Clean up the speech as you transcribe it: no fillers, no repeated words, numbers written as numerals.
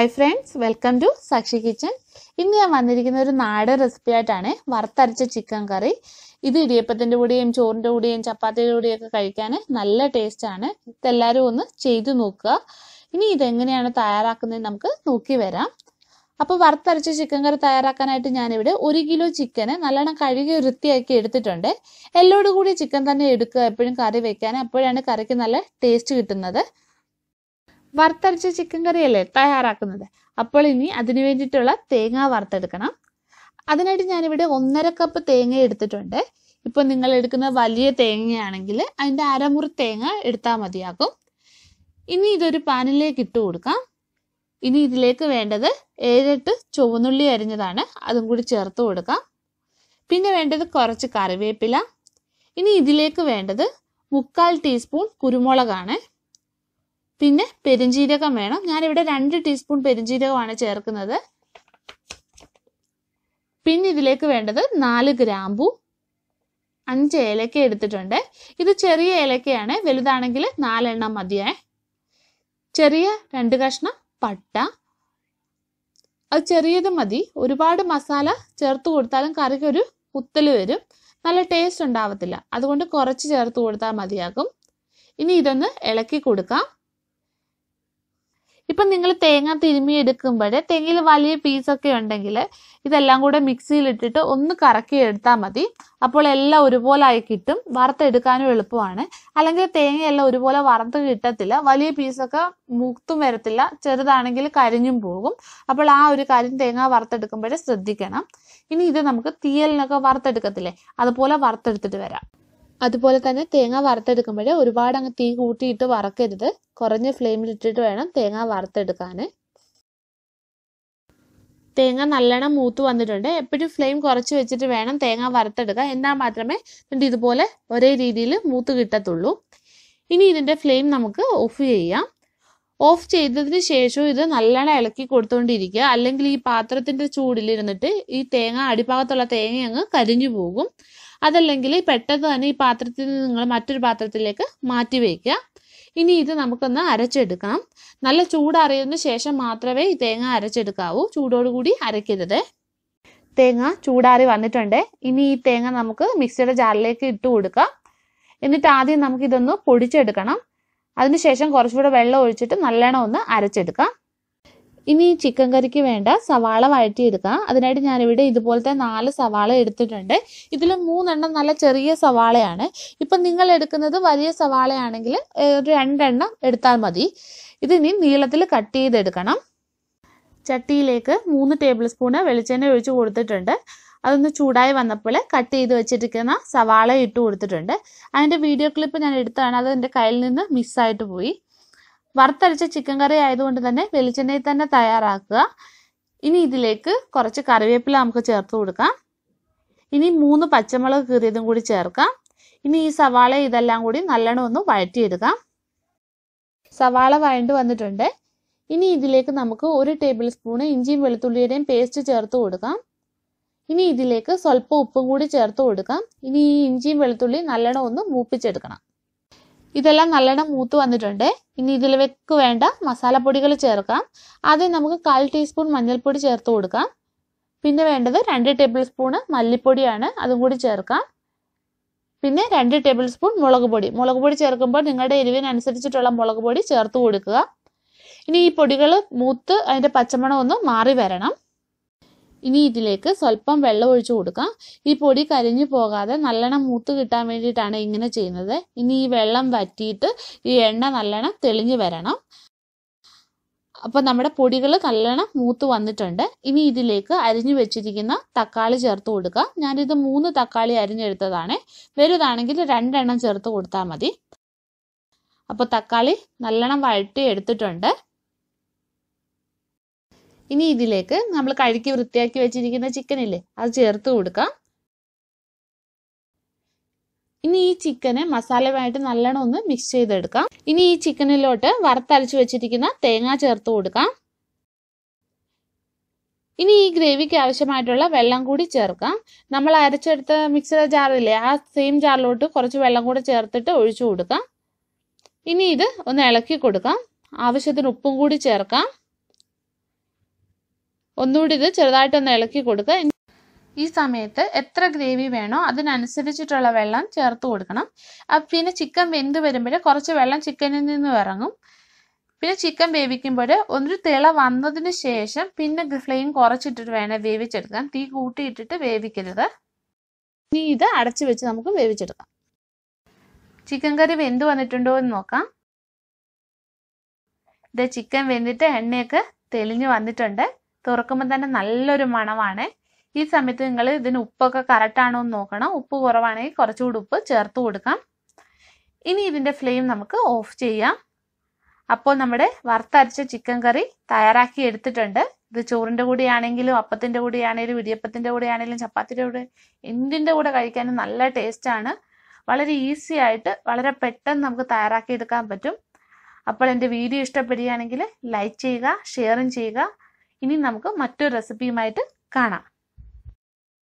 Hi friends, welcome to Sakshi Kitchen. ഇന്ന് ഞാൻ വന്നിരിക്കുന്ന ഒരു നാടൻ റെസിപ്പി ആയിട്ടാണ് വറുത്തരച്ച ചിക്കൻ കറി. ഇത് ഇടിയപ്പത്തിന്റെ കൂടെയും ചോറിന്റെ കൂടെയും ചപ്പാത്തിയുടെ കൂടെയും ഒക്കെ കഴിക്കാൻ നല്ല ടേസ്റ്റ് ആണ്. ഇതെല്ലാവരും ഒന്ന് ചെയ്തു നോക്കുക. ഇനി ഇതെങ്ങനെയാണ് തയ്യാറാക്കുന്നത് നമുക്ക് നോക്കി വരാം. അപ്പോൾ വറുത്തരച്ച ചിക്കൻ കറി തയ്യാറാക്കാനായിട്ട് ഞാനിവിടെ 1 കിലോ ചിക്കന് നല്ലോണം കഴുകി വൃത്തിയാക്കി എടുത്തിട്ടുണ്ട്. എല്ലോട് കൂടി ചിക്കൻ തന്നെ എടുക്കുക എപ്പോഴും കറി വെക്കാൻ, അപ്പോഴാണ് കറിക്ക് നല്ല ടേസ്റ്റ് കിട്ടുന്നത്. വറുത്തരച്ച ചിക്കൻ കറിയല്ലേ തയ്യാറാക്കുന്നത്. അപ്പോൾ ഇനി അതിന് വേണ്ടിയിട്ടുള്ള തേങ്ങ വറുത്തെടുക്കണം. അതിനായിട്ട് ഞാനിവിടെ 1.5 കപ്പ് തേങ്ങ എടുത്തിട്ടുണ്ട്. ഇപ്പോൾ നിങ്ങൾ എടുക്കുന്ന വലിയ തേങ്ങയാണെങ്കിൽ അതിൻ്റെ അരമുറി തേങ്ങ എടുത്താൽ മതിയാകും. ഇനി ഇതൊരു പാനിലേക്ക് ഇട്ട് കൊടുക്കാം. ഇനി ഇതിലേക്ക് വേണ്ടത് 7-8 ചുവന്നുള്ളി അരിഞ്ഞതാണ്, അതും കൂടി ചേർത്ത് കൊടുക്കാം. പിന്നെ വേണ്ടത് കുറച്ച് കറിവേപ്പില. ഇനി ഇതിലേക്ക് വേണ്ടത് 1/4 ടീസ്പൂൺ കുരുമുളകാണ്. പിന്നെ പെരുംജീരകം വേണം. ഞാനിവിടെ 2 ടീസ്പൂൺ പെരുംജീരകമാണ് ചേർക്കുന്നത്. പിന്നെ ഇതിലേക്ക് വേണ്ടത് 4 ഗ്രാമ്പു, 5 ഏലക്ക എടുത്തിട്ടുണ്ട്. ഇത് ചെറിയ ഏലക്കയാണ്, വലുതാണെങ്കിൽ 4 എണ്ണം മതിയേ. ചെറിയ 2 കഷ്ണം പട്ട, അത് ചെറിയത് മതി. ഒരുപാട് മസാല ചേർത്ത് കൊടുത്താലും കറിക്ക് ഒരു കുത്തല് വരും, നല്ല ടേസ്റ്റ് ഉണ്ടാവത്തില്ല. അതുകൊണ്ട് കുറച്ച് ചേർത്ത് കൊടുത്താൽ മതിയാകും. ഇനി ഇതൊന്ന് ഇളക്കി കൊടുക്കാം. ഇപ്പം നിങ്ങൾ തേങ്ങ തിരുമ്മി എടുക്കുമ്പോൾ തേങ്ങയിൽ വലിയ പീസൊക്കെ ഉണ്ടെങ്കിൽ ഇതെല്ലാം കൂടെ മിക്സിയിലിട്ടിട്ട് ഒന്ന് കറക്കി എടുത്താൽ മതി. അപ്പോൾ എല്ലാം ഒരുപോലെ ആയി കിട്ടും, വറുത്തെടുക്കാനും എളുപ്പമാണ്. അല്ലെങ്കിൽ തേങ്ങയെല്ലാം ഒരുപോലെ വറുത്ത് കിട്ടത്തില്ല, വലിയ പീസൊക്കെ മൂത്തും വരത്തില്ല, ചെറുതാണെങ്കിൽ കരിഞ്ഞും പോകും. അപ്പോൾ ആ ഒരു കാര്യം തേങ്ങ വറുത്തെടുക്കുമ്പോഴേ ശ്രദ്ധിക്കണം. ഇനി ഇത് നമുക്ക് തീയലിനൊക്കെ വറുത്തെടുക്കത്തില്ലേ, അതുപോലെ വറുത്തെടുത്തിട്ട് വരാം. അതുപോലെ തന്നെ തേങ്ങ വറുത്തെടുക്കുമ്പോൾ ഒരുപാട് അങ്ങ് തീ കൂട്ടിയിട്ട് വറക്കരുത്, കുറഞ്ഞ ഫ്ലെയിമിൽ ഇട്ടിട്ട് വേണം തേങ്ങ വറുത്തെടുക്കാൻ. തേങ്ങ നല്ലോണം മൂത്ത് വന്നിട്ടുണ്ട്. എപ്പോഴും ഫ്ലെയിം കുറച്ച് വെച്ചിട്ട് വേണം തേങ്ങ വറുത്തെടുക്കുക, എന്നാൽ മാത്രമേ ഇതുപോലെ ഒരേ രീതിയിൽ മൂത്ത് കിട്ടത്തുള്ളൂ. ഇനി ഇതിൻ്റെ ഫ്ലെയിം നമുക്ക് ഓഫ് ചെയ്യാം. ഓഫ് ചെയ്തതിന് ശേഷം ഇത് നല്ലോണം ഇളക്കി കൊടുത്തുകൊണ്ടിരിക്കുക, അല്ലെങ്കിൽ ഈ പാത്രത്തിൻ്റെ ചൂടിലിരുന്നിട്ട് ഈ തേങ്ങ അടിഭാഗത്തുള്ള തേങ്ങ അങ്ങ് കരിഞ്ഞു പോകും. അതല്ലെങ്കിൽ പെട്ടെന്ന് തന്നെ ഈ പാത്രത്തിൽ നിന്ന് നിങ്ങൾ മറ്റൊരു പാത്രത്തിലേക്ക് മാറ്റി വയ്ക്കുക. ഇനി ഇത് നമുക്കൊന്ന് അരച്ചെടുക്കണം. നല്ല ചൂടറിയതിന് ശേഷം മാത്രമേ ഈ തേങ്ങ അരച്ചെടുക്കാവൂ, ചൂടോടുകൂടി അരയ്ക്കരുത്. തേങ്ങ ചൂടാറി വന്നിട്ടുണ്ട്. ഇനി ഈ തേങ്ങ നമുക്ക് മിക്സിയുടെ ജാറിലേക്ക് ഇട്ട് കൊടുക്കാം. എന്നിട്ട് ആദ്യം നമുക്കിതൊന്ന് പൊടിച്ചെടുക്കണം. അതിനുശേഷം കുറച്ചുകൂടെ വെള്ളം ഒഴിച്ചിട്ട് നല്ലോണം ഒന്ന് അരച്ചെടുക്കാം. ഇനി ഈ ചിക്കൻ കറിക്ക് വേണ്ട സവാള വഴറ്റിയെടുക്കാം. അതിനായിട്ട് ഞാനിവിടെ ഇതുപോലത്തെ 4 സവാള എടുത്തിട്ടുണ്ട്. ഇതിൽ 3 എണ്ണം നല്ല ചെറിയ സവാളയാണ്. ഇപ്പം നിങ്ങൾ എടുക്കുന്നത് വലിയ സവാളയാണെങ്കിൽ 2 എണ്ണം എടുത്താൽ മതി. ഇതിനി നീളത്തിൽ കട്ട് ചെയ്തെടുക്കണം. ചട്ടിയിലേക്ക് 3 ടേബിൾ സ്പൂണ് വെളിച്ചെണ്ണ ഒഴിച്ച് കൊടുത്തിട്ടുണ്ട്. അതൊന്ന് ചൂടായി വന്നപ്പോൾ കട്ട് ചെയ്ത് വെച്ചിരിക്കുന്ന സവാള ഇട്ട് കൊടുത്തിട്ടുണ്ട്. അതിൻ്റെ വീഡിയോ ക്ലിപ്പ് ഞാൻ എടുത്താണ്, അത് എൻ്റെ കയ്യിൽ നിന്ന് മിസ്സായിട്ട് പോയി. വറുത്തരച്ച ചിക്കൻ കറി ആയതുകൊണ്ട് തന്നെ വെളിച്ചെണ്ണയിൽ തന്നെ തയ്യാറാക്കുക. ഇനി ഇതിലേക്ക് കുറച്ച് കറിവേപ്പില നമുക്ക് ചേർത്ത് കൊടുക്കാം. ഇനി 3 പച്ചമുളക് കീറിയതും കൂടി ചേർക്കാം. ഇനി ഈ സവാള ഇതെല്ലാം കൂടി നല്ലോണം ഒന്ന് വഴറ്റിയെടുക്കാം. സവാള വഴണ്ട് വന്നിട്ടുണ്ട്. ഇനി ഇതിലേക്ക് നമുക്ക് 1 ടേബിൾ സ്പൂണ് ഇഞ്ചിയും വെളുത്തുള്ളിയുടെയും പേസ്റ്റ് ചേർത്ത് കൊടുക്കാം. ഇനി ഇതിലേക്ക് സ്വല്പം ഉപ്പും കൂടി ചേർത്ത് കൊടുക്കാം. ഇനി ഈ ഇഞ്ചിയും വെളുത്തുള്ളിയും നല്ലോണം ഒന്ന് മൂപ്പിച്ചെടുക്കണം. ഇതെല്ലാം നല്ലോണം മൂത്ത് വന്നിട്ടുണ്ട്. ഇനി ഇതിലേക്ക് വേണ്ട മസാലപ്പൊടികൾ ചേർക്കാം. ആദ്യം നമുക്ക് 1/4 ടീസ്പൂൺ മഞ്ഞൾപ്പൊടി ചേർത്ത് കൊടുക്കാം. പിന്നെ വേണ്ടത് 2 ടേബിൾ സ്പൂണ് മല്ലിപ്പൊടിയാണ്, അതും കൂടി ചേർക്കാം. പിന്നെ 2 ടേബിൾ സ്പൂൺ മുളക് പൊടി ചേർക്കുമ്പോൾ നിങ്ങളുടെ എരിവിനനുസരിച്ചിട്ടുള്ള മുളക് പൊടി ചേർത്ത് കൊടുക്കുക. ഇനി ഈ പൊടികൾ മൂത്ത് അതിൻ്റെ പച്ചമണം ഒന്ന് മാറി വരണം. ഇനി ഇതിലേക്ക് സ്വല്പം വെള്ളം ഒഴിച്ചു കൊടുക്കാം. ഈ പൊടി കരിഞ്ഞു പോകാതെ നല്ലോണം മൂത്ത് കിട്ടാൻ വേണ്ടിയിട്ടാണ് ഇങ്ങനെ ചെയ്യുന്നത്. ഇനി ഈ വെള്ളം വറ്റിയിട്ട് ഈ എണ്ണ നല്ലോണം തെളിഞ്ഞു വരണം. അപ്പോൾ നമ്മുടെ പൊടികൾ നല്ലോണം മൂത്ത് വന്നിട്ടുണ്ട്. ഇനി ഇതിലേക്ക് അരിഞ്ഞു വെച്ചിരിക്കുന്ന തക്കാളി ചേർത്ത് കൊടുക്കുക. ഞാനിത് 3 തക്കാളി അരിഞ്ഞെടുത്തതാണ്, വലുതാണെങ്കിൽ 2 എണ്ണം ചേർത്ത് കൊടുത്താൽ മതി. അപ്പോൾ തക്കാളി നല്ലോണം വഴറ്റി എടുത്തിട്ടുണ്ട്. ഇനി ഇതിലേക്ക് നമ്മൾ കഴുകി വൃത്തിയാക്കി വെച്ചിരിക്കുന്ന ചിക്കൻ ഇല്ലേ, അത് ചേർത്ത് കൊടുക്കാം. ഇനി ഈ ചിക്കന് മസാലയുമായിട്ട് നല്ലോണം ഒന്ന് മിക്സ് ചെയ്തെടുക്കാം. ഇനി ഈ ചിക്കനിലോട്ട് വറുത്തരച്ച് വെച്ചിരിക്കുന്ന തേങ്ങ ചേർത്ത് കൊടുക്കാം. ഇനി ഈ ഗ്രേവിക്ക് ആവശ്യമായിട്ടുള്ള വെള്ളം കൂടി ചേർക്കാം. നമ്മൾ അരച്ചെടുത്ത മിക്സിയുടെ ജാറില്ലേ, ആ സെയിം ജാറിലോട്ട് കുറച്ച് വെള്ളം കൂടി ചേർത്തിട്ട് ഒഴിച്ചു കൊടുക്കാം. ഇനി ഇത് ഒന്ന് ഇളക്കി കൊടുക്കാം. ആവശ്യത്തിന് ഉപ്പും കൂടി ചേർക്കാം. ഒന്നുകൂടി ഇത് ചെറുതായിട്ടൊന്ന് ഇളക്കി കൊടുക്കുക. ഈ സമയത്ത് എത്ര ഗ്രേവി വേണോ അതിനനുസരിച്ചിട്ടുള്ള വെള്ളം ചേർത്ത് കൊടുക്കണം. പിന്നെ ചിക്കൻ വെന്ത് വരുമ്പോൾ കുറച്ച് വെള്ളം ചിക്കനിൽ നിന്ന് ഇറങ്ങും. പിന്നെ ചിക്കൻ വേവിക്കുമ്പോൾ ഒരു തിള വന്നതിന് ശേഷം പിന്നെ ഫ്ലെയിം കുറച്ചിട്ടിട്ട് വേണം വേവിച്ചെടുക്കാൻ. തീ കൂട്ടിയിട്ടിട്ട് വേവിക്കരുത്. ഇനി ഇത് അടച്ചു വെച്ച് നമുക്ക് വേവിച്ചെടുക്കാം. ചിക്കൻ കറി വെന്ത് വന്നിട്ടുണ്ടോ എന്ന് നോക്കാം. ഇത് ചിക്കൻ വെന്തിട്ട് എണ്ണയൊക്കെ തെളിഞ്ഞു വന്നിട്ടുണ്ട്. തുറക്കുമ്പോൾ തന്നെ നല്ലൊരു മണമാണ്. ഈ സമയത്ത് നിങ്ങൾ ഇതിന് ഉപ്പൊക്കെ കറക്റ്റാണോ എന്ന് നോക്കണം. ഉപ്പ് കുറവാണെങ്കിൽ കുറച്ചുകൂടി ഉപ്പ് ചേർത്ത് കൊടുക്കാം. ഇനി ഇതിൻ്റെ ഫ്ലെയിം നമുക്ക് ഓഫ് ചെയ്യാം. അപ്പോൾ നമ്മുടെ വറുത്തരച്ച ചിക്കൻ കറി തയ്യാറാക്കി എടുത്തിട്ടുണ്ട്. ഇത് ചോറിൻ്റെ കൂടെ ആണെങ്കിലും അപ്പത്തിൻ്റെ കൂടെ ആണെങ്കിലും ഇടിയപ്പത്തിൻ്റെ കൂടെ ആണെങ്കിലും ചപ്പാത്തിൻ്റെ കൂടെ എന്തിൻ്റെ കൂടെ കഴിക്കാനും നല്ല ടേസ്റ്റാണ്. വളരെ ഈസി ആയിട്ട് വളരെ പെട്ടെന്ന് നമുക്ക് തയ്യാറാക്കി എടുക്കാൻ പറ്റും. അപ്പോൾ എൻ്റെ വീഡിയോ ഇഷ്ടപ്പെടുകയാണെങ്കിൽ ലൈക്ക് ചെയ്യുക, ഷെയറും ചെയ്യുക. ഇനി നമുക്ക് മറ്റൊരു റെസിപ്പിയുമായിട്ട് കാണാം.